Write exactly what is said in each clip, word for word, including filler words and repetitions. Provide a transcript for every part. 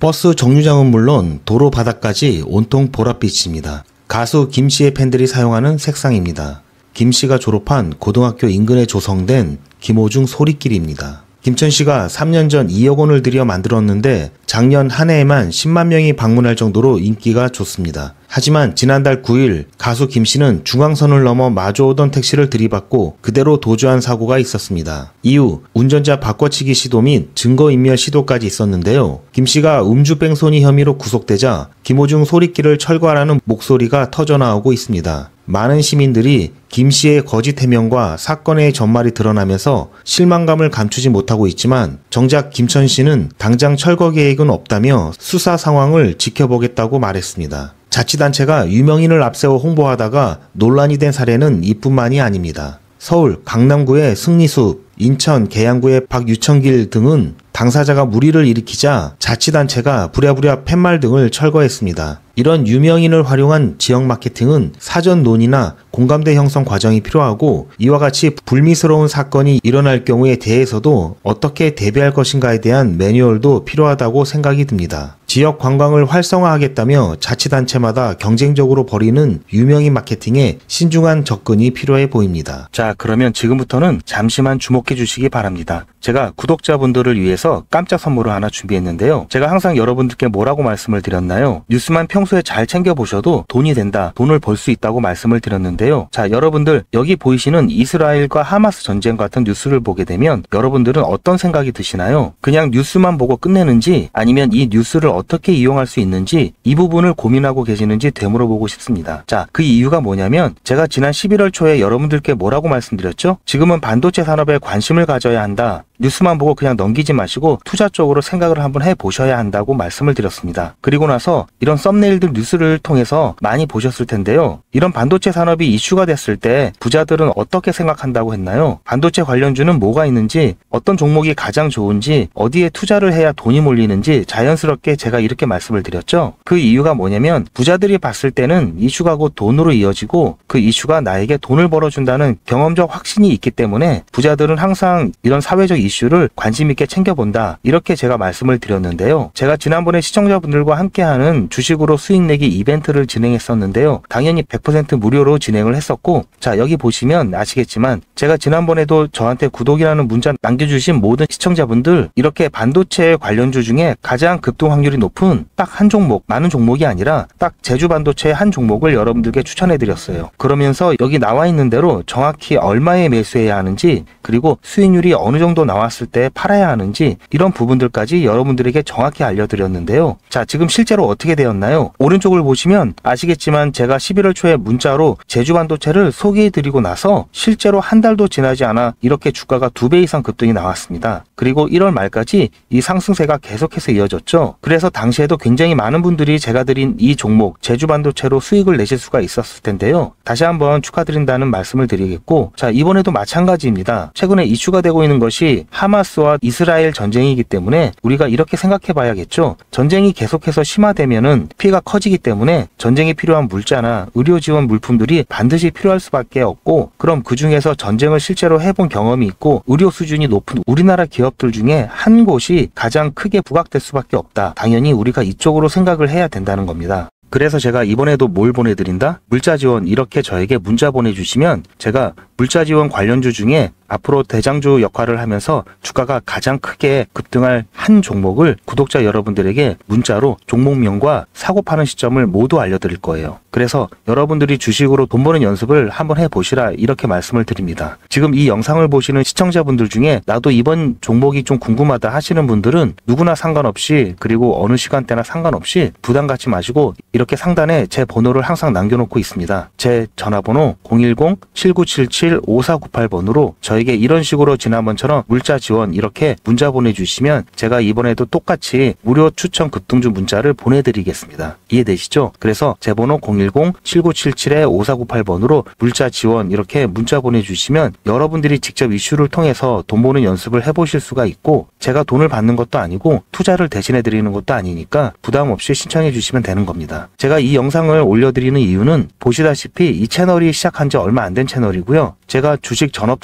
버스 정류장은 물론 도로 바닥까지 온통 보랏빛입니다. 가수 김씨의 팬들이 사용하는 색상입니다. 김씨가 졸업한 고등학교 인근에 조성된 김호중 소리길입니다. 김천시가 삼 년 전 이억 원을 들여 만들었는데 작년 한 해에만 십만 명이 방문할 정도로 인기가 좋습니다. 하지만 지난달 구 일 가수 김씨는 중앙선을 넘어 마주오던 택시를 들이받고 그대로 도주한 사고가 있었습니다. 이후 운전자 바꿔치기 시도 및 증거인멸 시도까지 있었는데요. 김씨가 음주뺑소니 혐의로 구속되자 김호중 소리길을 철거하라는 목소리가 터져나오고 있습니다. 많은 시민들이 김씨의 거짓 해명과 사건의 전말이 드러나면서 실망감을 감추지 못하고 있지만 정작 김천시는 당장 철거 계획은 없다며 수사 상황을 지켜보겠다고 말했습니다. 자치단체가 유명인을 앞세워 홍보하다가 논란이 된 사례는 이뿐만이 아닙니다. 서울 강남구의 승리숲, 인천 계양구의 박유천길 등은 당사자가 물의를 일으키자 자치단체가 부랴부랴 팻말 등을 철거했습니다. 이런 유명인을 활용한 지역 마케팅은 사전 논의나 공감대 형성 과정이 필요하고 이와 같이 불미스러운 사건이 일어날 경우에 대해서도 어떻게 대비할 것인가에 대한 매뉴얼도 필요하다고 생각이 듭니다. 지역 관광을 활성화하겠다며 자치단체마다 경쟁적으로 벌이는 유명인 마케팅에 신중한 접근이 필요해 보입니다. 자, 그러면 지금부터는 잠시만 주목해 주시기 바랍니다. 제가 구독자분들을 위해서 깜짝 선물을 하나 준비했는데요. 제가 항상 여러분들께 뭐라고 말씀을 드렸나요? 뉴스만 평소에 잘 챙겨보셔도 돈이 된다, 돈을 벌 수 있다고 말씀을 드렸는데요. 자, 여러분들 여기 보이시는 이스라엘과 하마스 전쟁 같은 뉴스를 보게 되면 여러분들은 어떤 생각이 드시나요? 그냥 뉴스만 보고 끝내는지 아니면 이 뉴스를 어떻게 이용할 수 있는지 이 부분을 고민하고 계시는지 되물어보고 싶습니다. 자, 그 이유가 뭐냐면 제가 지난 십일월 초에 여러분들께 뭐라고 말씀드렸죠? 지금은 반도체 산업에 관심을 가져야 한다. 뉴스만 보고 그냥 넘기지 마시고 투자 쪽으로 생각을 한번 해보셔야 한다고 말씀을 드렸습니다. 그리고 나서 이런 썸네일들 뉴스를 통해서 많이 보셨을 텐데요. 이런 반도체 산업이 이슈가 됐을 때 부자들은 어떻게 생각한다고 했나요? 반도체 관련주는 뭐가 있는지, 어떤 종목이 가장 좋은지, 어디에 투자를 해야 돈이 몰리는지 자연스럽게 제가 이렇게 말씀을 드렸죠. 그 이유가 뭐냐면 부자들이 봤을 때는 이슈가 곧 돈으로 이어지고 그 이슈가 나에게 돈을 벌어준다는 경험적 확신이 있기 때문에 부자들은 항상 이런 사회적 이슈 이슈를 관심 있게 챙겨본다, 이렇게 제가 말씀을 드렸는데요. 제가 지난번에 시청자분들과 함께하는 주식으로 수익 내기 이벤트를 진행했었는데요. 당연히 백 퍼센트 무료로 진행을 했었고, 자, 여기 보시면 아시겠지만 제가 지난번에도 저한테 구독이라는 문자 남겨주신 모든 시청자분들 이렇게 반도체 관련주 중에 가장 급등 확률이 높은 딱 한 종목, 많은 종목이 아니라 딱 제주 반도체 한 종목을 여러분들께 추천해드렸어요. 그러면서 여기 나와 있는 대로 정확히 얼마에 매수해야 하는지, 그리고 수익률이 어느 정도 나와 왔을 때 팔아야 하는지 이런 부분들까지 여러분들에게 정확히 알려드렸는데요. 자, 지금 실제로 어떻게 되었나요? 오른쪽을 보시면 아시겠지만 제가 십일월 초에 문자로 제주 반도체를 소개해드리고 나서 실제로 한 달도 지나지 않아 이렇게 주가가 두 배 이상 급등이 나왔습니다. 그리고 일월 말까지 이 상승세가 계속해서 이어졌죠. 그래서 당시에도 굉장히 많은 분들이 제가 드린 이 종목 제주 반도체로 수익을 내실 수가 있었을 텐데요. 다시 한번 축하드린다는 말씀을 드리겠고, 자, 이번에도 마찬가지입니다. 최근에 이슈가 되고 있는 것이 하마스와 이스라엘 전쟁이기 때문에 우리가 이렇게 생각해 봐야겠죠. 전쟁이 계속해서 심화되면은 피해가 커지기 때문에 전쟁이 필요한 물자나 의료 지원 물품들이 반드시 필요할 수밖에 없고, 그럼 그 중에서 전쟁을 실제로 해본 경험이 있고 의료 수준이 높은 우리나라 기업들 중에 한 곳이 가장 크게 부각될 수밖에 없다. 당연히 우리가 이쪽으로 생각을 해야 된다는 겁니다. 그래서 제가 이번에도 뭘 보내드린다? 물자 지원, 이렇게 저에게 문자 보내주시면 제가 물자 지원 관련주 중에 앞으로 대장주 역할을 하면서 주가가 가장 크게 급등할 한 종목을 구독자 여러분들에게 문자로 종목명과 사고 파는 시점을 모두 알려드릴 거예요. 그래서 여러분들이 주식으로 돈 버는 연습을 한번 해보시라, 이렇게 말씀을 드립니다. 지금 이 영상을 보시는 시청자분들 중에 나도 이번 종목이 좀 궁금하다 하시는 분들은 누구나 상관없이, 그리고 어느 시간대나 상관없이 부담 갖지 마시고 이렇게 상단에 제 번호를 항상 남겨놓고 있습니다. 제 전화번호 공일공 칠구칠칠 오사구팔 번으로 저에게 이런 식으로 지난번처럼 물자 지원 이렇게 문자 보내주시면 제가 이번에도 똑같이 무료 추천 급등주 문자를 보내드리겠습니다. 이해되시죠? 그래서 제 번호 공일공 칠구칠칠 오사구팔 번으로 물자 지원 이렇게 문자 보내주시면 여러분들이 직접 이슈를 통해서 돈 버는 연습을 해보실 수가 있고, 제가 돈을 받는 것도 아니고 투자를 대신해 드리는 것도 아니니까 부담 없이 신청해 주시면 되는 겁니다. 제가 이 영상을 올려드리는 이유는 보시다시피 이 채널이 시작한 지 얼마 안 된 채널이고요. 제가 주식 전업 투자하면서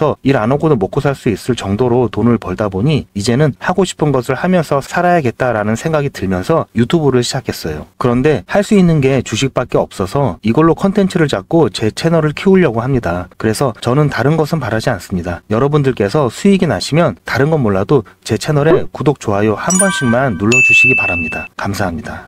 하면서 일 안 하고도 먹고 살 수 있을 정도로 돈을 벌다 보니 이제는 하고 싶은 것을 하면서 살아야겠다라는 생각이 들면서 유튜브를 시작했어요. 그런데 할 수 있는 게 주식밖에 없어서 이걸로 컨텐츠를 잡고 제 채널을 키우려고 합니다. 그래서 저는 다른 것은 바라지 않습니다. 여러분들께서 수익이 나시면 다른 건 몰라도 제 채널에 구독, 좋아요 한 번씩만 눌러주시기 바랍니다. 감사합니다.